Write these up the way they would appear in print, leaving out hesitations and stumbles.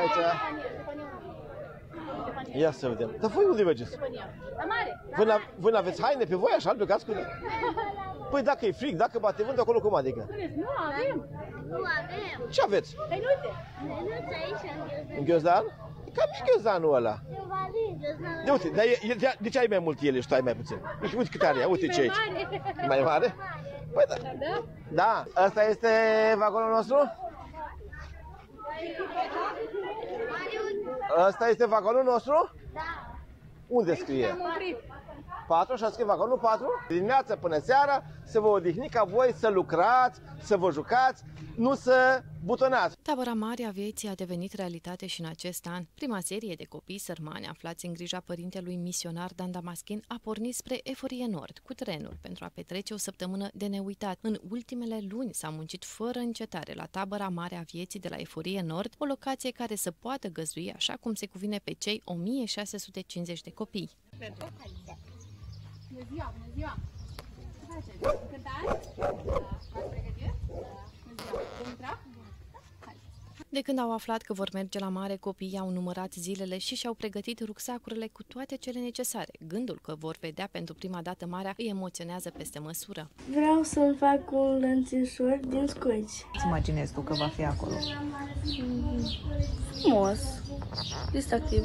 aici. Ia să vedem. Dar voi unde mergeți? Voi n-aveți haine pe voi așa, plecați cu... Păi dacă e frig, dacă bate vânt, acolo cum adică? Nu avem. Nu avem. Ce aveți? Păi nu-te. Mânuța aici în ghiozdan. E cam mic ghiozdanul ăla. De uite, dar de ce ai mai mult ele și tu ai mai puțin? Uite câte are, uite ce aici. E mai mare? Păi da. Da, ăsta este vagonul nostru? Ăsta este vagonul nostru? Da. Unde scrie? 4, așa scrie vagonul 4. Dimineața până seara să vă odihni ca voi să lucrați, să vă jucați, nu să butonați. Tabăra mare a vieții a devenit realitate și în acest an. Prima serie de copii sărmani aflați în grija părintelui misionar Dan Damaschin a pornit spre Eforie Nord cu trenul pentru a petrece o săptămână de neuitat. În ultimele luni s-a muncit fără încetare la tabăra mare a vieții de la Eforie Nord, o locație care să poată găzdui așa cum se cuvine pe cei 1650 de copii. Bună ziua, bună ziua! Ce faceți? Cântați? V-ați pregătit? Bună ziua! Vom intra? De când au aflat că vor merge la mare, copiii au numărat zilele și și-au pregătit rucsacurile cu toate cele necesare. Gândul că vor vedea pentru prima dată marea îi emoționează peste măsură. Vreau să-mi fac un lănțișor din scoici. Îți imaginezi tu că va fi acolo? Frumos, distractiv.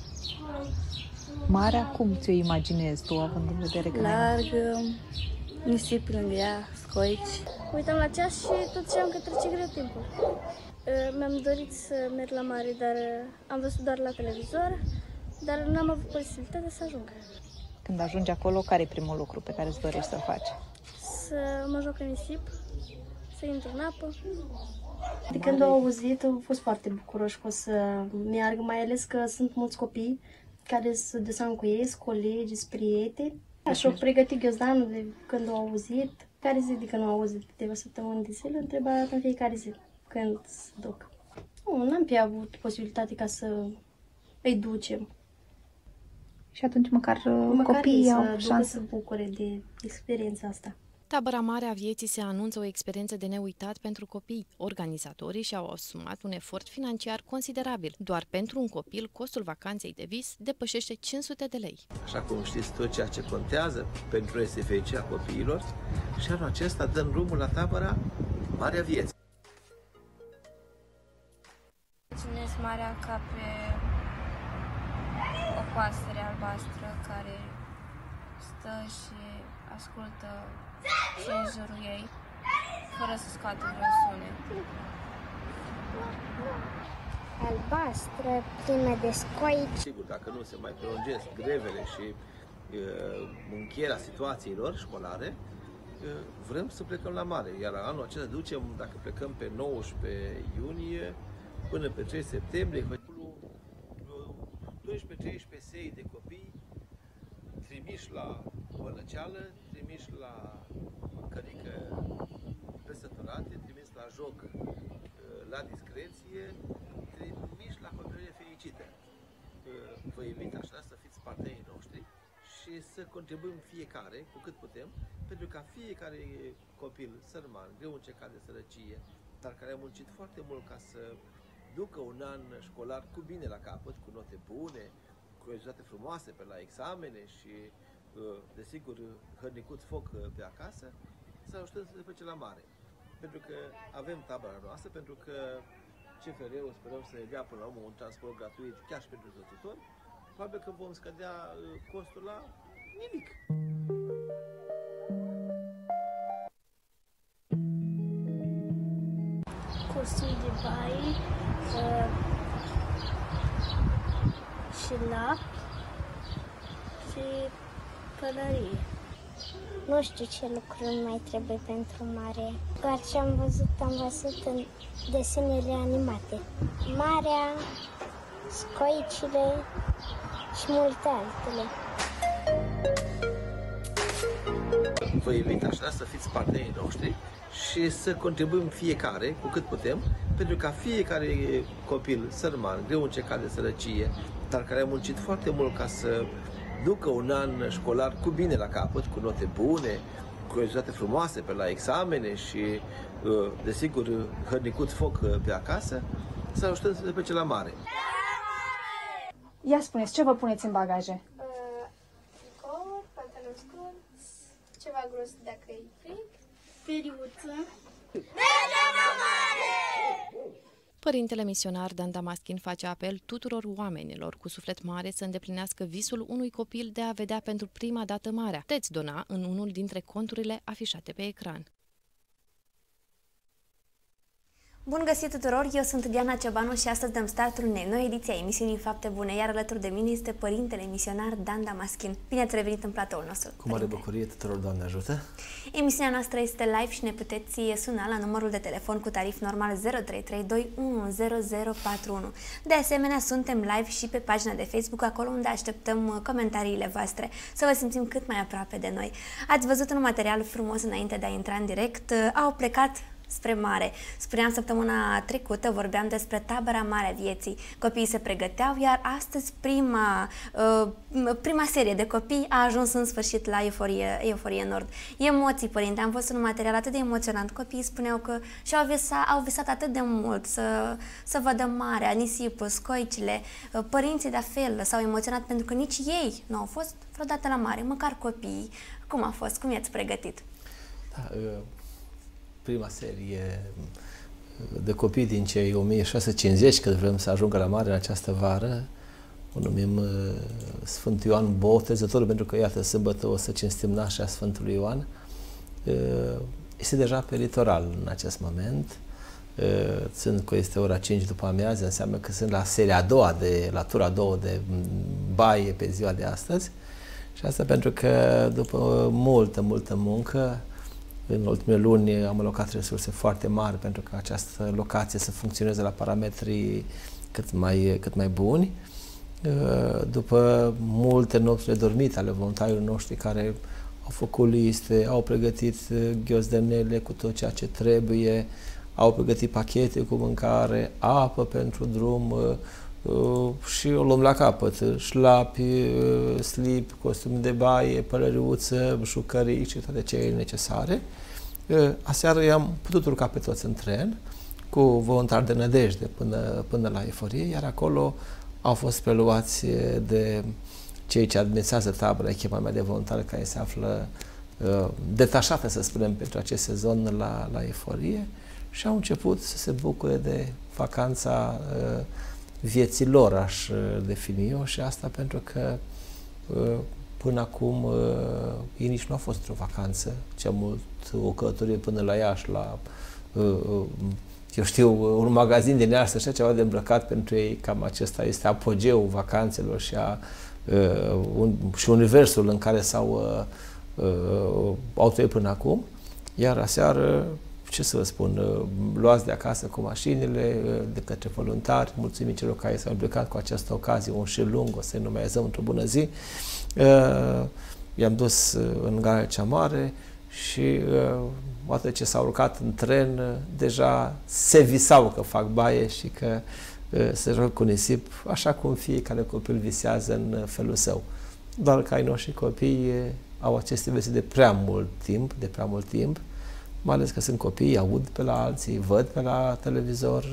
Marea, cum ți-o imaginezi tu, având în vedere că... Largă, nisip lângă ea, scoici. Uitam la ceas și tot știam că trece greu timpul. Mi-am dorit să merg la mare, dar am văzut doar la televizor, dar n-am avut posibilitatea să ajung. Când ajungi acolo, care e primul lucru pe care îți dorești să-l faci? Să mă joc în nisip, să intru în apă. De când au auzit, au fost foarte bucuroși că o să meargă, mai ales că sunt mulți copii care se duceam cu ei, colegi, prieteni. Și-au pregătit ghiozdanul de când au auzit. Care zi de când au auzit câteva săptămâni de zile, întreba în fiecare zi când se duc. Nu, n-am fi avut posibilitate ca să îi ducem. Și atunci măcar copiii au șansă să bucure de experiența asta. Tabăra mare a vieții se anunță o experiență de neuitat pentru copii. Organizatorii și-au asumat un efort financiar considerabil. Doar pentru un copil, costul vacanței de vis depășește 500 de lei. Așa cum știți tot ceea ce contează pentru este fericirea copiilor și anul acesta dăm drumul la tabăra Marea Vieții. Imaginez marea ca pe o pasăre albastră care stă și ascultă și în jurul ei, fără să scoată vreo sunet. Albastră, plină de scoici. Sigur, dacă nu se mai prelungesc grevele și încheierea situațiilor școlare, vrem să plecăm la mare. Iar anul acesta ducem, dacă plecăm pe 19 iunie până pe 3 septembrie, 12-13 sei de copii trimiși la bălăceală, trimiși la mâncărică presăturate, trimiși la joc la discreție, trimiși la copilărie fericită. Vă invit așa să fiți partenerii noștri și să contribuim fiecare, cu cât putem, pentru ca fiecare copil sărman, greu încercat de sărăcie, dar care a muncit foarte mult ca să ducă un an școlar cu bine la capăt, cu note bune, cu rezultate frumoase pe la examene și, desigur, hărnicut foc pe acasă, să ajutăm să se plece la mare. Pentru că avem tabăra noastră, pentru că CFR-ul sperăm să ne dea până la urmă un transport gratuit chiar și pentru învățători, probabil că vom scădea costul la nimic. Cursuri de baie și lapte și pălărie. Nu știu ce lucruri mai trebuie pentru mare. Doar ce am văzut în desenele animate. Marea, scoicile și multe altele. Vă invit așa să fiți partenerii noștri și să contribuim fiecare, cu cât putem, pentru ca fiecare copil sărman, greu încercat de sărăcie, dar care a muncit foarte mult ca să ducă un an școlar cu bine la capăt, cu note bune, cu rezultate frumoase pe la examene și, desigur, hărnicut foc pe acasă, să ajutăm să se plece la mare. Ia spuneți, ce vă puneți în bagaje? Tricou, pantaloni scurți, ceva gros dacă e frig, periuță. Părintele misionar Dan Damaschin face apel tuturor oamenilor cu suflet mare să îndeplinească visul unui copil de a vedea pentru prima dată marea. Puteți dona în unul dintre conturile afișate pe ecran. Bun găsit tuturor, eu sunt Diana Ciobanu și astăzi dăm startul unei noi ediții a emisiunii Fapte Bune, iar alături de mine este părintele misionar Dan Damaschin. Bine ați revenit în platoul nostru, Cu mare bucurie tuturor, Doamne ajută! Emisiunea noastră este live și ne puteți suna la numărul de telefon cu tarif normal 0332 De asemenea, suntem live și pe pagina de Facebook, acolo unde așteptăm comentariile voastre, să vă simțim cât mai aproape de noi. Ați văzut un material frumos înainte de a intra în direct, au plecat spre mare. Spuneam săptămâna trecută, vorbeam despre tabăra Marea Vieții. Copiii se pregăteau, iar astăzi prima serie de copii a ajuns în sfârșit la Euforie Nord. Emoții, părinte, am văzut un material atât de emoționant. Copiii spuneau că au visat atât de mult să vadă marea, nisipul, scoicile. Părinții de fel s-au emoționat pentru că nici ei nu au fost vreodată la mare, măcar copiii. Cum a fost? Cum i-ați pregătit? Da, prima serie de copii din cei 1650, când vrem să ajungă la mare în această vară, o numim Sfântul Ioan Botezătorul, pentru că, iată, sâmbătă o să cinstim nașterea Sfântului Ioan. Este deja pe litoral în acest moment. Țin că este ora 5 după amiază, înseamnă că sunt la seria a doua, la tura a doua de baie pe ziua de astăzi. Și asta pentru că după multă muncă, în ultimele luni am alocat resurse foarte mari pentru ca această locație să funcționeze la parametri cât mai buni. După multe nopți nedormite ale voluntarilor noștri care au făcut liste, au pregătit ghiozdanele cu tot ceea ce trebuie, au pregătit pachete cu mâncare, apă pentru drum și o luăm la capăt. Șlapi, slip, costum de baie, pălăriuță, jucării și toate cele necesare. Aseară i-am putut urca pe toți în tren cu voluntari de nădejde până la Euforie, iar acolo au fost preluați de cei ce administrează tabăra, echipa mea de voluntari care se află detașată, să spunem, pentru acest sezon la Euforie și au început să se bucure de vacanța vieții lor, aș defini-o, și asta pentru că până acum ei nici nu au fost într-o vacanță, cea mult o călătorie până la Iași, la eu știu, un magazin din Iași, așa ceva de îmbrăcat pentru ei, cam acesta este apogeul vacanțelor și universul în care au trăit până acum. Iar aseară, ce să vă spun, luați de acasă cu mașinile de către voluntari, mulțumim celor care s-au implicat cu această ocazie, un șir lung, o să-i numeazăm într-o bună zi. I-am dus în gara cea mare și odată ce s-au urcat în tren, deja se visau că fac baie și că se joacă cu nisip, așa cum fiecare copil visează în felul său. Doar că ai noștri copii au aceste vise de prea mult timp, mai ales că sunt copii, aud pe la alții, văd pe la televizor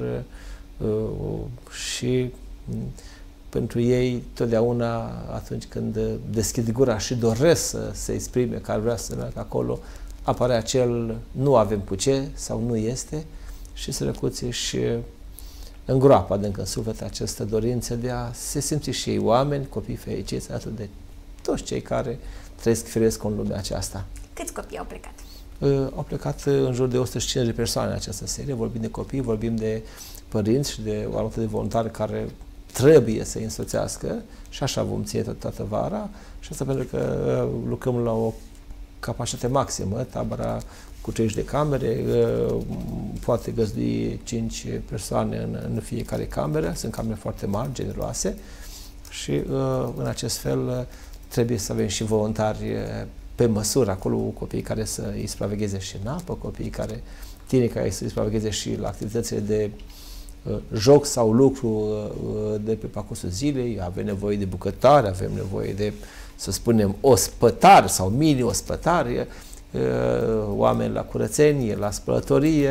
și pentru ei, totdeauna, atunci când deschid gura și doresc să se exprime că ar vrea să meargă acolo, apare acel nu avem cu ce sau nu este și se răcuție și îngroapă adânc în suflet această dorință de a se simți și ei oameni, copii fericiți, alături de toți cei care trăiesc firesc în lumea aceasta. Câți copii au plecat? Au plecat în jur de 150 de persoane în această serie. Vorbim de copii, vorbim de părinți și de o armată de voluntari care trebuie să îi însoțească și așa vom ține toată vara. Și asta pentru că lucrăm la o capacitate maximă. Tabăra cu 30 de camere poate găzdui 5 persoane în fiecare cameră. Sunt camere foarte mari, generoase și în acest fel trebuie să avem și voluntari pe măsură, acolo copiii care să îi supravegheze și în apă, tineri care să îi supravegheze și la activitățile de joc sau lucru de pe parcursul zilei. Avem nevoie de bucătari, avem nevoie de, să spunem, ospătari sau mini-ospătari, oameni la curățenie, la spălătorie,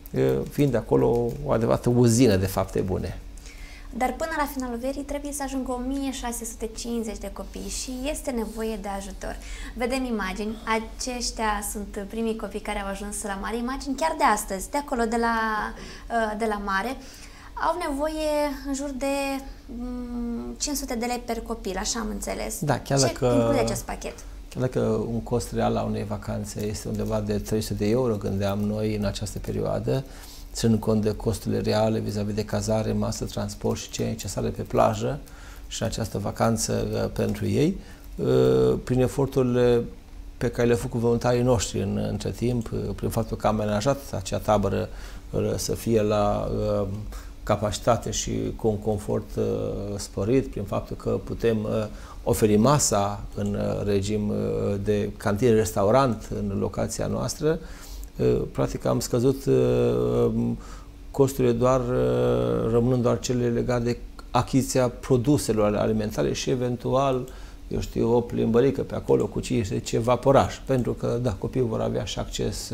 fiind acolo o adevărată uzină de fapte bune. Dar până la finalul verii trebuie să ajungă 1650 de copii și este nevoie de ajutor. Vedem imagini, aceștia sunt primii copii care au ajuns la mare, imagini chiar de astăzi, de acolo, de la mare. Au nevoie în jur de 500 de lei per copil, așa am înțeles. Da, chiar Ce include acest pachet? Chiar dacă un cost real la unei vacanțe este undeva de 300 de euro, gândeam noi în această perioadă, ținând cont de costurile reale vis-a-vis de cazare, masă, transport și ce e necesare pe plajă și în această vacanță pentru ei, prin eforturile pe care le-au făcut voluntarii noștri între timp, prin faptul că am amenajat acea tabără să fie la capacitate și cu un confort sporit, prin faptul că putem oferi masa în regim de cantin-restaurant în locația noastră. Practic am scăzut costurile rămânând doar cele legate de achiziția produselor alimentare și eventual, eu știu, o plimbărică pe acolo cu ceva vaporaj, pentru că, da, copiii vor avea și acces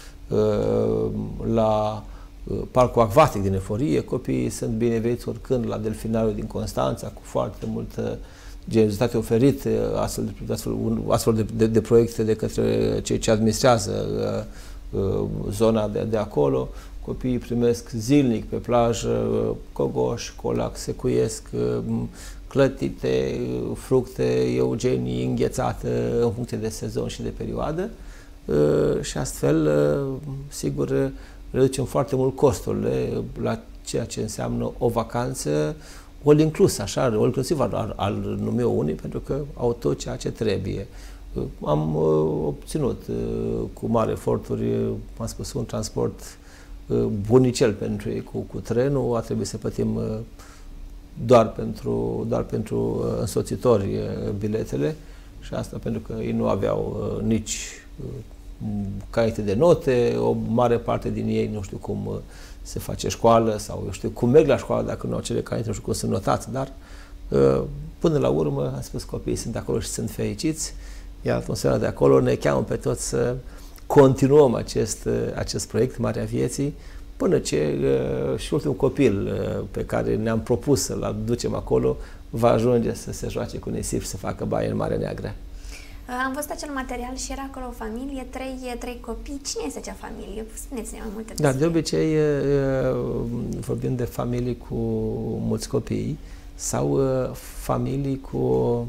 la parcul acvatic din Eforie, copiii sunt bineveniți oricând la delfinariul din Constanța, cu foarte multă generozitate oferit astfel de proiecte de către cei ce administrează zona de acolo. Copiii primesc zilnic pe plajă cogoși, colac, secuiesc, clătite, fructe, eugenii, înghețate în funcție de sezon și de perioadă și astfel, sigur, reducem foarte mult costurile la ceea ce înseamnă o vacanță all inclus, așa, all inclusiv al numi unii, pentru că au tot ceea ce trebuie. Am obținut cu mari eforturi, am spus, un transport bunicel pentru ei cu trenul, a trebuit să plătim doar pentru însoțitori biletele și asta pentru că ei nu aveau nici caiete de note, o mare parte din ei nu știu cum se face școală sau eu știu cum merg la școală dacă nu au cele caiete, nu știu cum sunt notați, dar până la urmă, am spus, copiii sunt acolo și sunt fericiți, iar atmosfera de acolo ne cheamă pe toți să continuăm acest proiect, Marea Vieții, până ce și ultimul copil pe care ne-am propus să-l aducem acolo va ajunge să se joace cu nisip și să facă baie în Marea Neagră. Am văzut acel material și era acolo o familie, trei copii. Cine este acea familie? Spuneți-ne mai multe despre. Da, de obicei vorbim de familii cu mulți copii sau familii cu,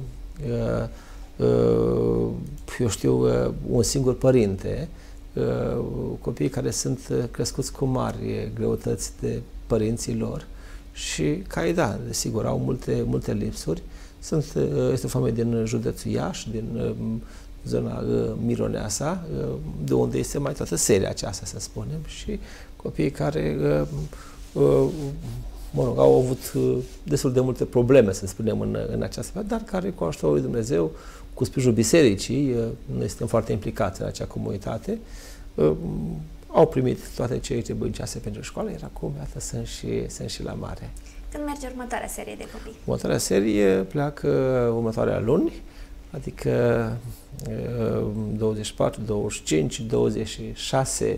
eu știu, un singur părinte, copii care sunt crescuți cu mari greutăți de părinții lor și care, da, desigur, au multe lipsuri. Este o familie din județul Iași, din zona Mironeasa, de unde este mai toată seria aceasta, să spunem, și copiii care au avut destul de multe probleme, să spunem, în această perioadă, dar care, cu ajutorul lui Dumnezeu, cu sprijinul bisericii, noi suntem foarte implicați în acea comunitate, au primit toate ce îi trebuințase pentru școală, iar acum, iată, sunt și la mare. Când merge următoarea serie de copii? Următoarea serie pleacă următoarea luni, adică 24, 25, 26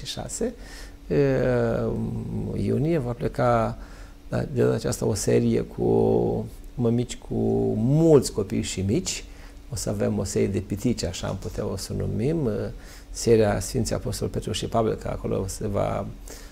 iunie va pleca de data aceasta o serie cu mămici cu mulți copii și mici. O să avem o serie de pitici, așa am putea o să numim, seria Sfinții Apostol Petru și Pavel, că acolo se va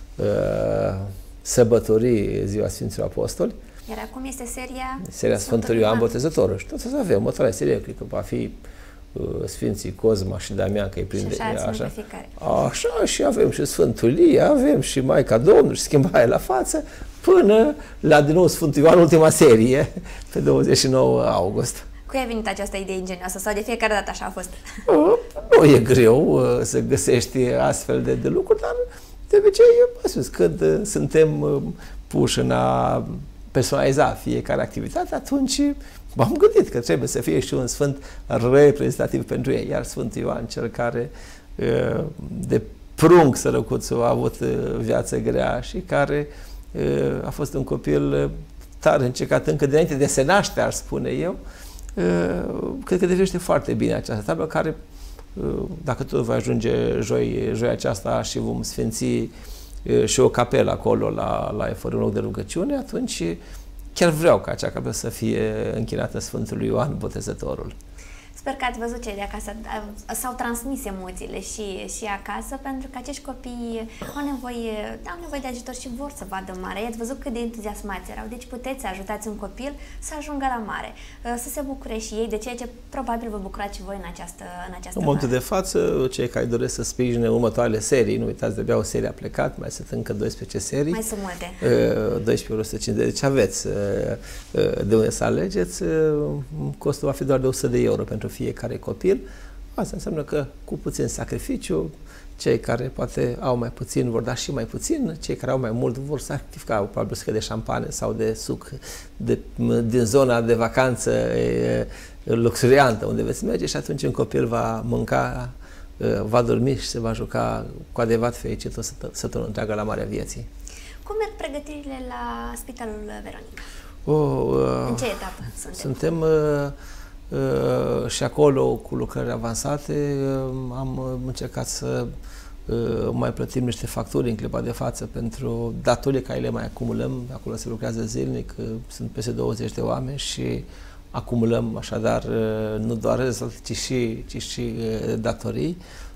sărbători ziua Sfinților Apostoli. Iar acum este seria Sfântul Ioan Botezătorul. Și tot să avem următoarea serie, cred că va fi Sfinții Cosma și Damian, că îi prinde așa. Așa, și avem și Sfântul Ilie, avem și Maica Domnului și Schimbarea la față, până la din nou Sfântul Ioan, ultima serie, pe 29 august. Cui a venit această idee ingenioasă sau de fiecare dată așa a fost? Nu e greu să găsești astfel de lucruri, dar de obicei, când suntem puși în a personaliza fiecare activitate, atunci m-am gândit că trebuie să fie și un sfânt reprezentativ pentru ei. Iar Sfântul Ioan, cel care de prunc sărăcuțul a avut viață grea și care a fost un copil tare încercat încă dinainte de se naște, aș spune eu, cred că devește foarte bine această tabără care, dacă tot va ajunge joi aceasta și vom sfinți și o capelă acolo la Eforie, un loc de rugăciune, atunci chiar vreau ca acea capelă să fie închinată Sfântului Ioan Botezătorul. Sper că ați văzut cei de acasă, s-au transmis emoțiile și acasă, pentru că acești copii au nevoie de ajutor și vor să vadă mare. Ați văzut cât de entuziasmați erau, deci puteți să ajutați un copil să ajungă la mare, să se bucure și ei de ceea ce probabil vă bucurați și voi în această În momentul de față, cei care doresc să sprijine următoarele serii, nu uitați, de-abia o serie a plecat, mai sunt încă 12 serii. Mai sunt multe. 12 ori 150, deci aveți de unde să alegeți. Costul va fi doar de 100 de euro pentru fiecare copil. Asta înseamnă că cu puțin sacrificiu, cei care poate au mai puțin vor da și mai puțin, cei care au mai mult vor sacrifica probabil suc de șampanie sau de suc din zona de vacanță luxuriantă unde veți merge și atunci un copil va mânca, va dormi și se va juca cu adevărat fericit o săptămână întreagă la Marea Vieții. Cum merg pregătirile la Spitalul Veronica? În ce etapă suntem? Și acolo, cu lucrări avansate, am încercat să mai plătim niște facturi în clipa de față pentru datorii care le mai acumulăm. Acolo se lucrează zilnic, sunt peste 20 de oameni și acumulăm așadar nu doar rezultate, ci și datorii.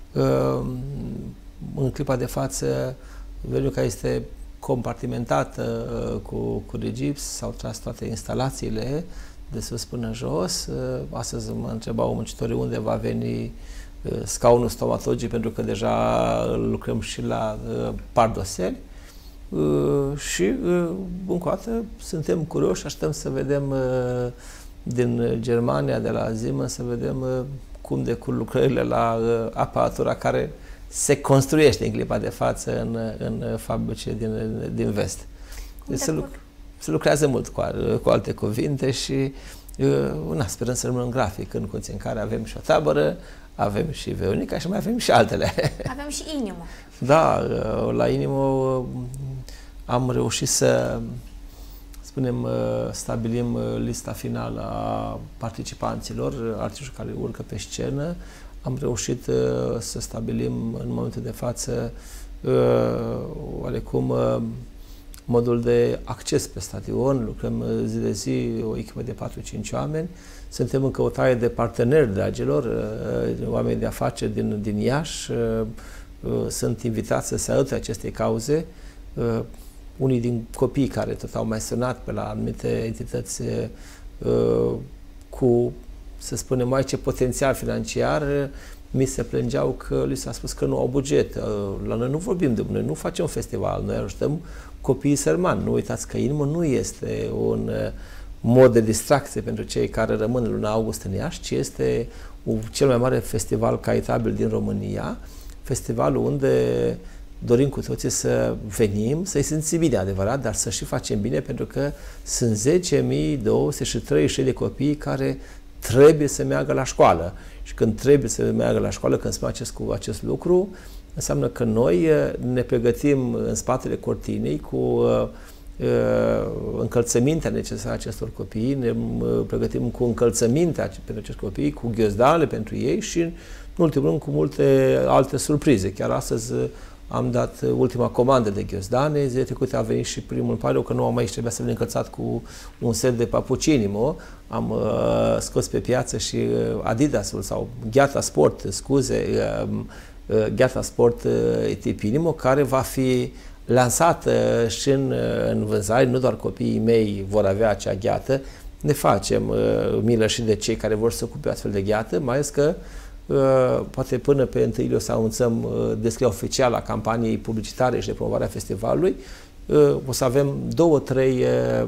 În clipa de față, Veronica este compartimentată cu regips, s-au tras toate instalațiile de sus până jos. Astăzi mă întrebau muncitorii unde va veni scaunul stomatologii, pentru că deja lucrăm și la pardoseli. Și încă o dată suntem curioși, așteptăm să vedem din Germania, de la Siemens, să vedem cum decurg lucrările la aparatura care se construiește în clipa de față în fabrice din vest. Se lucrează mult, cu alte cuvinte, și sperăm să rămânem în grafic, în condiții în care avem și o tabără, avem și Veronica și mai avem și altele. Avem și Inimo. Da, la Inimo am reușit să stabilim lista finală a participanților, artiștilor care urcă pe scenă. Am reușit să stabilim în momentul de față oarecum modul de acces pe stadion, lucrăm zi de zi, o echipă de 4-5 oameni. Suntem în căutare de parteneri, dragilor, oameni de afaceri din Iași, sunt invitați să se alăture acestei cauze. Unii din copiii care tot au mai sunat pe la anumite entități cu, să spunem, mai ce potențial financiar, mi se plângeau că li s-a spus că nu au buget. La noi nu vorbim de noi, nu facem un festival, noi ajutăm copiii sărmani. Nu uitați că Inimo nu este un mod de distracție pentru cei care rămân în luna august în Iași, ci este cel mai mare festival caritabil din România, festivalul unde dorim cu toții să venim, să-i simțim bine, adevărat, dar să și facem bine, pentru că sunt 10.233 de copii care trebuie să meargă la școală. Și când trebuie să meargă la școală, când spun acest lucru, înseamnă că noi ne pregătim în spatele cortinei cu încălțămintea necesară acestor copii, ne pregătim cu încălțămintea pentru acești copii, cu ghiozdanele pentru ei și, în ultimul rând, cu multe alte surprize. Chiar astăzi am dat ultima comandă de ghiozdane, zilele trecute a venit și primul, pare că nu am mai trebuia să le încălțat cu un set de papuci Inimo. Am scos pe piață și Adidasul sau Gheata Sport, Gheata Sport tip Inimo, care va fi lansată și în vânzare. Nu doar copiii mei vor avea acea gheată, ne facem milă și de cei care vor să ocupe astfel de gheată, mai ales că poate până pe 1 iulie o să anunțăm descrierea oficială a campaniei publicitare și de promovare a festivalului. O să avem 2-3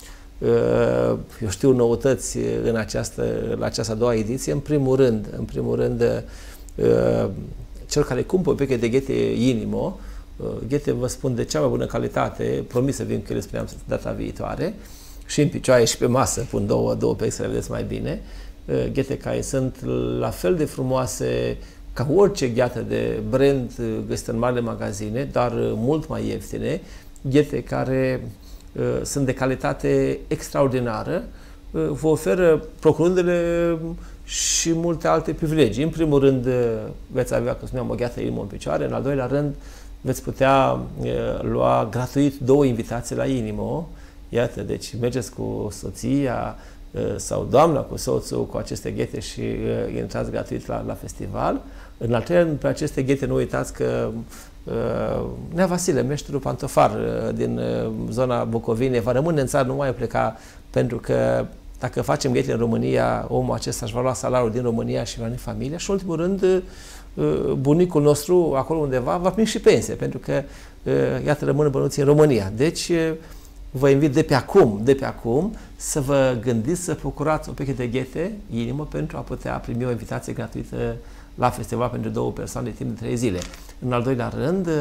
noutăți la această a doua ediție. În primul rând, cel care cumpără o pereche de ghete Inimo, ghete, vă spun, de cea mai bună calitate, promis să vin cu ele, spuneam, data viitoare, și în picioare și pe masă, pun două perechi să le vedeți mai bine, ghete care sunt la fel de frumoase ca orice gheată de brand găsită în marile magazine, dar mult mai ieftine, ghete care sunt de calitate extraordinară, vă oferă, procurându-le, și multe alte privilegii. În primul rând, veți avea, cum spuneam, o gheată Inimo în picioare, în al doilea rând, veți putea lua gratuit 2 invitații la inimă. Iată, deci mergeți cu soția sau doamna cu soțul cu aceste ghete și intrați gratuit la festival. În al treilea rând, pe aceste ghete nu uitați că Nea Vasile, meșterul pantofar din zona Bucovinei, va rămâne în țară, nu mai pleca, pentru că dacă facem ghete în România, omul acesta își va lua salariul din România și va veni familia și, în ultimul rând, bunicul nostru, acolo undeva, va primi și pensie, pentru că, iată, rămân bănuții în România. Deci, vă invit de pe acum, să vă gândiți să procurați o peche de ghete, inimă, pentru a putea primi o invitație gratuită la festival pentru 2 persoane timp de 3 zile. În al doilea rând,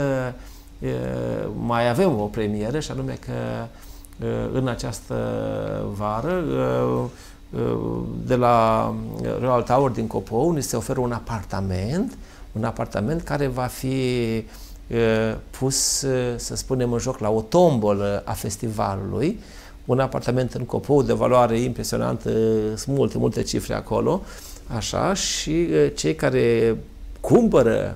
mai avem o premieră, și anume că în această vară, de la Royal Tower din Copou, ni se oferă un apartament care va fi pus, să spunem, în joc la o tombolă a festivalului. Un apartament în Copou de valoare impresionantă, sunt multe cifre acolo, așa, și cei care cumpără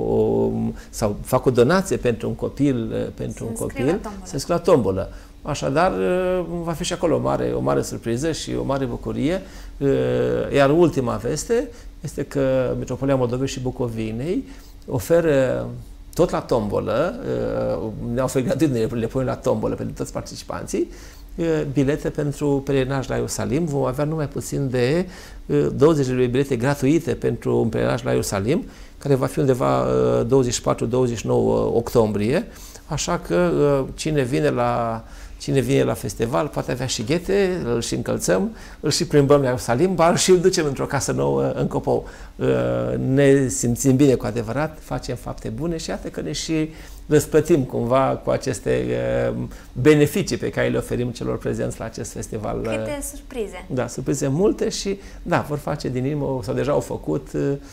sau fac o donație pentru un copil, se înscriu la tombolă. Așadar, va fi și acolo o mare surpriză și o mare bucurie. Iar ultima veste este că Metropolia Moldovei și Bucovinei oferă tot la tombolă, ne oferă gratuit, le punem la tombolă pentru toți participanții, bilete pentru pelerinaj la Ierusalim. Vom avea numai puțin de 20 de bilete gratuite pentru un pelerinaj la Ierusalim, care va fi undeva 24-29 octombrie, așa că cine vine la festival poate avea și ghete, îl și încălțăm, îl și plimbăm la Ierusalim, bar și îl ducem într-o casă nouă în Copou. Ne simțim bine cu adevărat, facem fapte bune și iată că ne și răsplătim cumva cu aceste beneficii pe care le oferim celor prezenți la acest festival. Câte surprize! Da, surprize multe și, da, vor face din inimă, sau deja au făcut,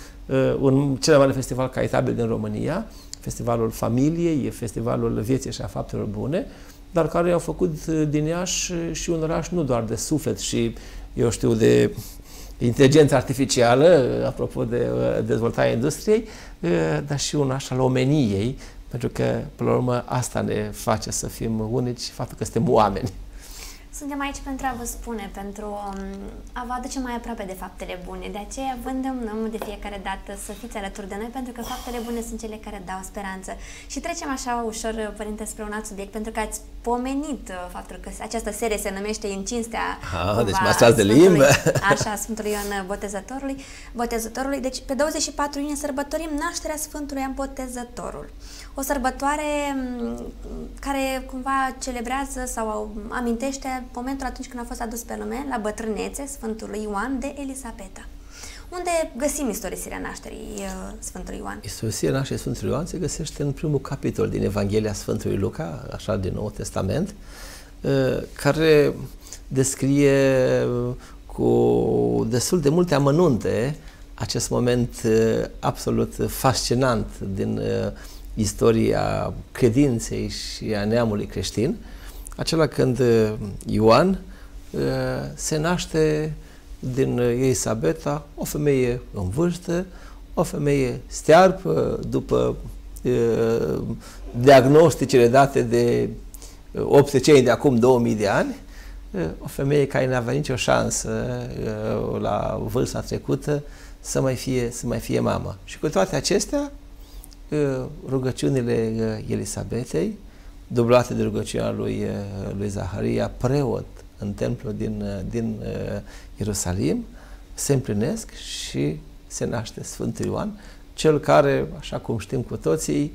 cel mai mare festival caritabil din România, festivalul familiei, festivalul vieții și a faptelor bune, dar care au făcut din Iași și un oraș nu doar de suflet și, eu știu, de inteligență artificială, apropo de dezvoltarea industriei, dar și un oraș al omeniei, pentru că, până la urmă, asta ne face să fim unici, faptul că suntem oameni. Suntem aici pentru a vă spune, pentru a vă aduce mai aproape de faptele bune. De aceea vă îndemnăm de fiecare dată să fiți alături de noi, pentru că faptele bune sunt cele care dau speranță. Și trecem așa ușor, Părinte, spre un alt subiect, pentru că ați pomenit faptul că această serie se numește În cinstea deci m-ați tras de limbă. Așa, Sfântului Ioan Botezătorului. Deci, pe 24 iunie sărbătorim nașterea Sfântului Ioan Botezătorul. O sărbătoare care cumva celebrează sau amintește momentul atunci când a fost adus pe lume, la bătrânețe, Sfântului Ioan de Elisabeta. Unde găsim istorisirea nașterii Sfântului Ioan? Istorisirea nașterii Sfântului Ioan se găsește în primul capitol din Evanghelia Sfântului Luca, așa din Noul Testament, care descrie cu destul de multe amănunte acest moment absolut fascinant din istoria credinței și a neamului creștin, acela când Ioan se naște din Elisabeta, o femeie în vârstă, o femeie stearpă, după diagnosticele date de obstecienii de acum 2000 de ani, o femeie care nu avea nicio șansă la vârsta trecută să mai fie mamă. Și cu toate acestea, rugăciunile Elisabetei, dublate de rugăciunea lui Zaharia, preot în templu din Ierusalim, se împlinesc și se naște Sfântul Ioan, cel care, așa cum știm cu toții,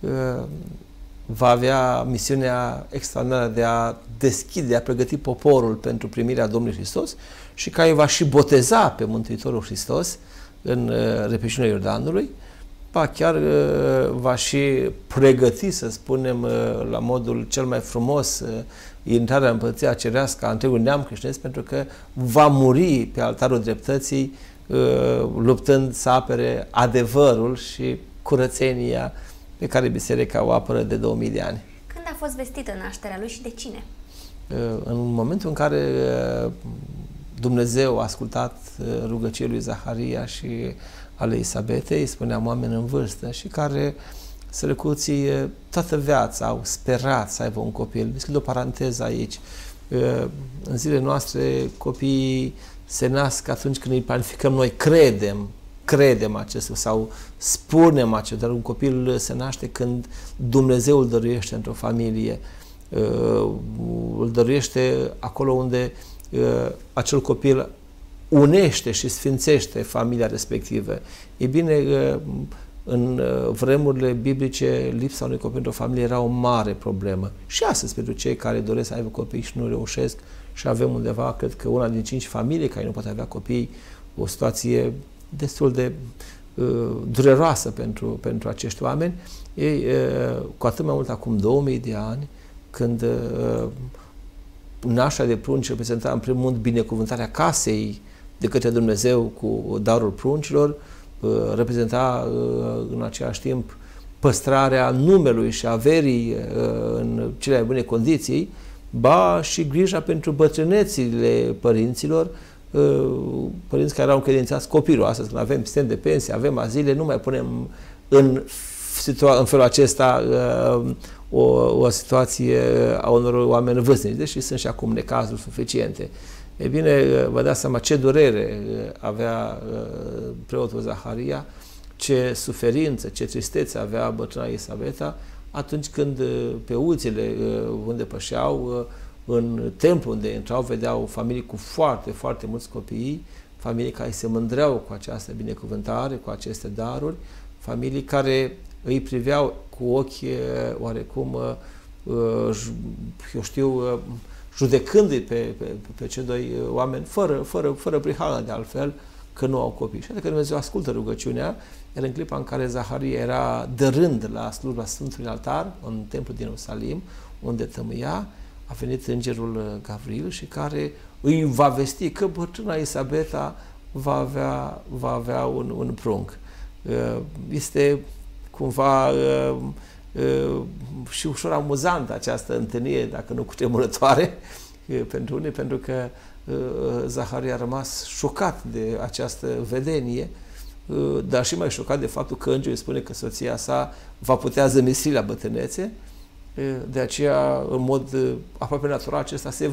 va avea misiunea extraordinară de a deschide, de a pregăti poporul pentru primirea Domnului Hristos și care va și boteza pe Mântuitorul Hristos în răpișunea Iordanului, chiar va și pregăti, să spunem, la modul cel mai frumos intrarea în Împărăția Cerească a întregului neam creștinesc, pentru că va muri pe altarul dreptății luptând să apere adevărul și curățenia pe care Biserica o apără de 2000 de ani. Când a fost vestită nașterea lui și de cine? În momentul în care Dumnezeu a ascultat rugăciunile lui Zaharia și ale Elisabetei, spuneam oameni în vârstă, și care sărăcuții toată viața au sperat să aibă un copil. Deschid o paranteză aici. În zilele noastre copiii se nasc atunci când îi planificăm noi, credem acest sau spunem acest, dar un copil se naște când Dumnezeu îl dăruiește într-o familie, îl dăruiește acolo unde acel copil unește și sfințește familia respectivă. E bine, în vremurile biblice, lipsa unui copil într-o familie era o mare problemă. Și astăzi, pentru cei care doresc să aibă copii și nu reușesc, și avem undeva, cred că una din 5 familii care nu pot avea copii, o situație destul de dureroasă pentru acești oameni. Ei, cu atât mai mult acum 2000 de ani, când nașa de prunci reprezenta în primul rând binecuvântarea casei de către Dumnezeu cu darul pruncilor, reprezenta în același timp păstrarea numelui și averii în cele mai bune condiții, ba și grija pentru bătrânețile părinților, părinți care erau încredințați copilul. Astăzi, când avem sistem de pensie, avem azile, nu mai punem în felul acesta o situație a unor oameni vârstnici, deși sunt și acum necazuri suficiente. E bine, vă dați seama ce durere avea preotul Zaharia, ce suferință, ce tristețe avea bătrâna Elisabeta atunci când pe ulițele unde pășeau, în templu unde intrau, vedeau familii cu foarte, foarte mulți copii, familii care se mândreau cu această binecuvântare, cu aceste daruri, familii care îi priveau cu ochi oarecum, eu știu, judecându-i pe cei doi oameni, fără prihană de altfel, că nu au copii. Și că Dumnezeu ascultă rugăciunea, iar în clipa în care Zaharia era dărând la slujba Sfântului Altar, în templul din Ierusalim, unde tămâia, a venit îngerul Gavril și care îi va vesti că bătrâna Elisabeta va avea un prunc. Este cumva și ușor amuzantă această întâlnire, dacă nu cutremurătoare, pentru unii, pentru că Zaharia a rămas șocat de această vedenie, dar și mai șocat de faptul că îngerul spune că soția sa va putea zămisli la bătrânețe. De aceea, în mod aproape natural, acesta se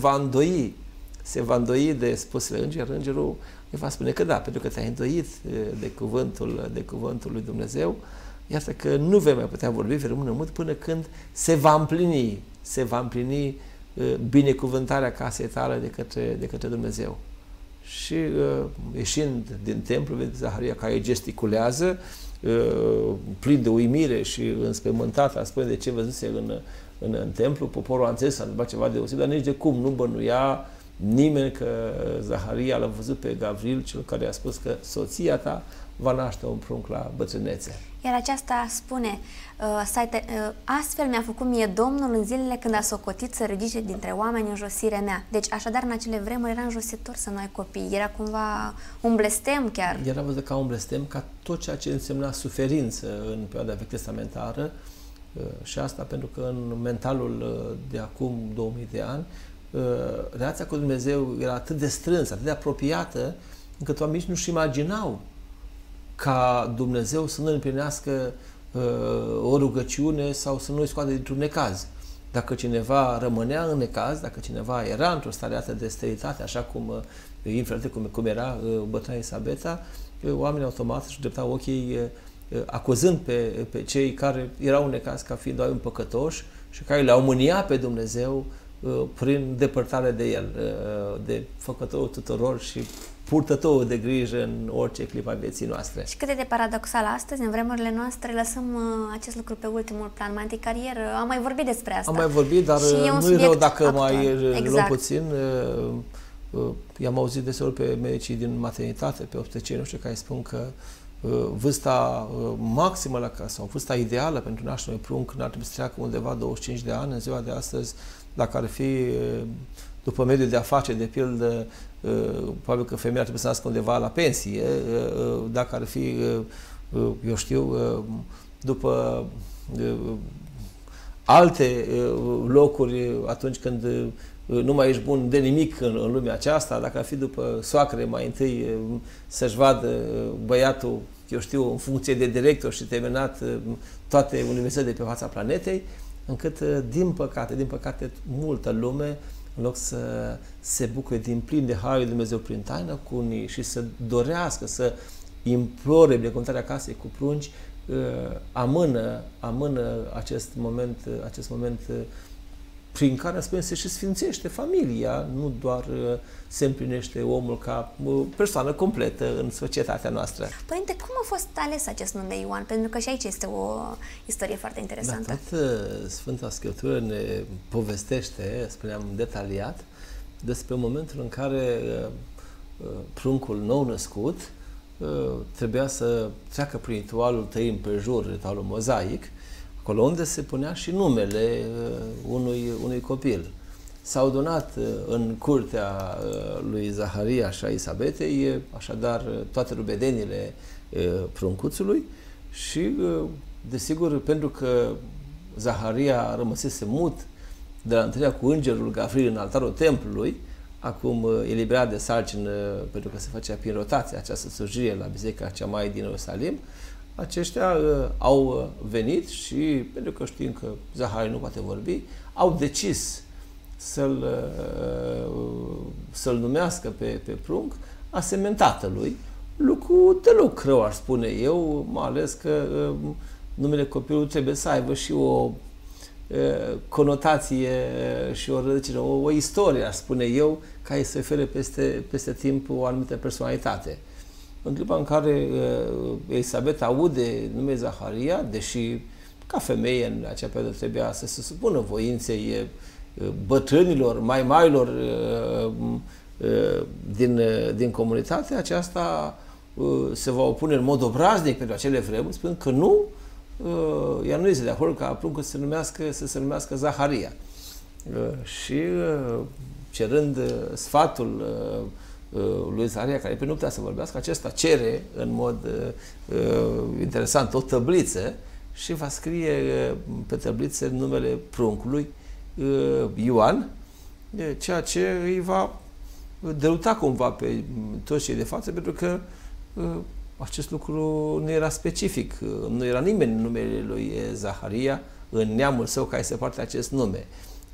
va îndoi de spusele îngerului. Îngerul îi va spune că da, pentru că te-ai îndoit de cuvântul lui Dumnezeu, iată că nu vei mai putea vorbi, vei rămâne mut până când se va împlini binecuvântarea casei tale de către Dumnezeu. Și ieșind din templu, vede Zaharia care gesticulează, plin de uimire și înspăimântat, spune de ce văzuse în templu, poporul a înțeles, s-a întâmplat ceva deosebit, dar nici de cum nu bănuia nimeni că Zaharia l-a văzut pe Gavril, cel care a spus că soția ta va naște un prunc la bătrânețe. Iar aceasta spune, astfel mi-a făcut mie Domnul în zilele când a socotit să ridice dintre oameni înjosirea mea. Deci, așadar, în acele vremuri era înjositor să nu ai copii. Era cumva un blestem chiar. Era văzut ca un blestem, ca tot ceea ce însemna suferință în perioada vechi testamentară, și asta pentru că în mentalul de acum 2000 de ani, relația cu Dumnezeu era atât de strânsă, atât de apropiată, încât oamenii nu-și imaginau ca Dumnezeu să nu împlinească o rugăciune sau să nu-i scoate dintr-un necaz. Dacă cineva rămânea în necaz, dacă cineva era într-o stare de sterilitate, așa cum era bătrâna Elisabeta, oamenii automat își dreptau ochii acuzând pe cei care erau în necaz ca fiind oameni păcătoși și care le-au mânia pe Dumnezeu prin depărtare de El, de făcătorul tuturor și purtătorul de grijă în orice clip a vieții noastre. Și cât de paradoxal astăzi, în vremurile noastre, lăsăm acest lucru pe ultimul plan. Mai întâi carieră, am mai vorbit despre asta. Am mai vorbit, dar nu-i rău dacă mai luăm puțin. I-am auzit deseori pe medicii din maternitate, pe obstetricieni, nu știu, care spun că vârsta maximă sau vârsta ideală pentru nașterea unui prunc n-ar trebui să treacă undeva 25 de ani. În ziua de astăzi, dacă ar fi după mediul de afaceri, de pildă, probabil că femeia trebuie să nască undeva la pensie, dacă ar fi, eu știu, după alte locuri, atunci când nu mai ești bun de nimic în lumea aceasta, dacă ar fi după soacre mai întâi să-și vadă băiatul, eu știu, în funcție de director și terminat toate universitățile de pe fața planetei, încât, din păcate, multă lume, în loc să se bucure din plin de Harul lui Dumnezeu prin taină cu unii și să dorească, să implore binecuvântarea casei cu prunci, amână acest moment prin care, spune, se și sfințește familia, nu doar se împlinește omul ca persoană completă în societatea noastră. Părinte, cum a fost ales acest nume Ioan? Pentru că și aici este o istorie foarte interesantă. Da, tot Sfânta Scriptură ne povestește, spuneam detaliat, despre momentul în care pruncul nou născut trebuia să treacă prin ritualul tăii împrejur, ritualul mozaic, acolo unde se punea și numele unui copil. S-au donat în curtea lui Zaharia și a Elisabetei, așadar, toate rubedenile pruncuțului și, desigur, pentru că Zaharia rămăsese mut de la întâlnirea cu îngerul Gavril în altarul templului, acum eliberat de sarcină pentru că se făcea prin rotație această slujire la biserica cea mai din Ierusalim, aceștia au venit și, pentru că știm că Zaharia nu poate vorbi, au decis să-l numească pe prunc asemeni tatălui, lucru deloc rău, aș spune eu, mai ales că numele copilului trebuie să aibă și o conotație și o rădăcină, o istorie, aș spune eu, care să ofere peste timp o anumită personalitate. În clipa în care Elisabeta aude numele Zaharia, deși ca femeie în acea perioadă trebuia să se supună voinței bătrânilor, mai marilor din comunitate, aceasta se va opune în mod obraznic pentru acele vremuri, spunând că nu, ea nu este de acord ca pruncul să se numească Zaharia. Și cerând sfatul lui Zaharia, care nu putea să vorbească, acesta cere în mod interesant o tăbliță și va scrie pe tăbliță numele pruncului Ioan, ceea ce îi va deruta cumva pe toți cei de față, pentru că acest lucru nu era specific, nu era nimeni în numele lui Zaharia, în neamul său care se poartă acest nume,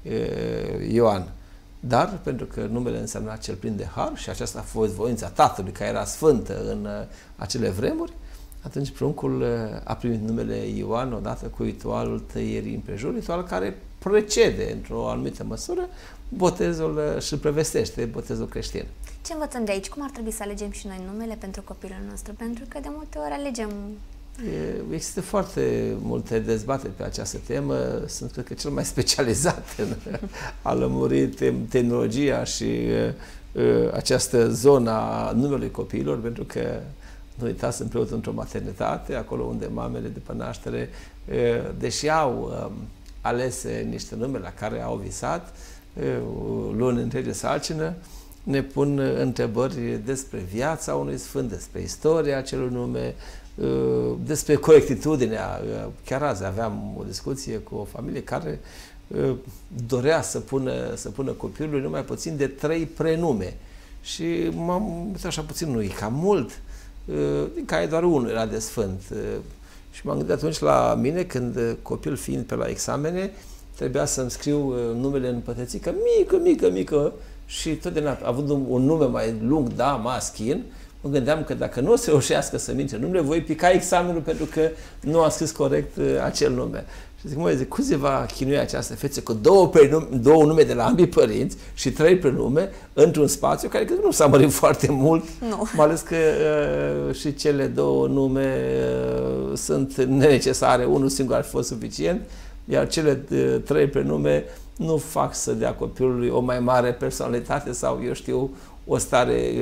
Ioan. Dar, pentru că numele însemna cel plin de har și aceasta a fost voința Tatălui, care era sfântă în acele vremuri, atunci pruncul a primit numele Ioan odată cu ritualul tăierii împrejur, ritual care precede, într-o anumită măsură, botezul și prevestește botezul creștin. Ce învățăm de aici? Cum ar trebui să alegem și noi numele pentru copilul nostru? Pentru că de multe ori alegem... Există foarte multe dezbateri pe această temă. Sunt, cred că, cel mai specializat în a lămuri tehnologia și această zonă a numelui copiilor, pentru că nu uitați, sunt preot într-o maternitate, acolo unde mamele după naștere, deși au alese niște nume la care au visat, luni întregi sarcină, ne pun întrebări despre viața unui sfânt, despre istoria acelui nume, despre corectitudinea. Chiar azi aveam o discuție cu o familie care dorea să pună copilului numai puțin de 3 prenume. Și m-am uitat așa puțin, nu e cam mult, din care doar unul era de sfânt. Și m-am gândit atunci la mine, când copil fiind pe la examene, trebuia să-mi scriu numele în pătățică mică, și totdeauna, având un nume mai lung, da, maschin, mă gândeam că dacă nu o să reușească să mince numele, voi pica examenul pentru că nu a scris corect acel nume. Și zic, măi, cum se va chinui această feță cu două nume de la ambii părinți și 3 prenume într-un spațiu care cred că nu s-a mărit foarte mult, mai ales că și cele 2 nume sunt nenecesare, unul singur ar fi fost suficient, iar cele 3 prenume nu fac să dea copilului o mai mare personalitate sau, eu știu, o stare